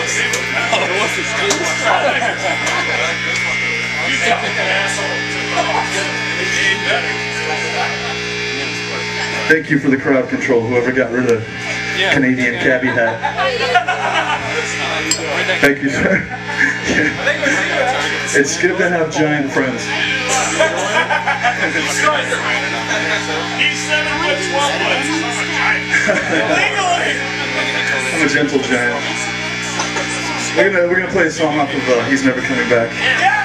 Thank you for the crowd control, whoever got rid of the Canadian cabbie hat. Thank you, sir. It's good to have giant friends. He's 7'12". I'm a gentle giant. We're gonna play a song off of He's Never Coming Back.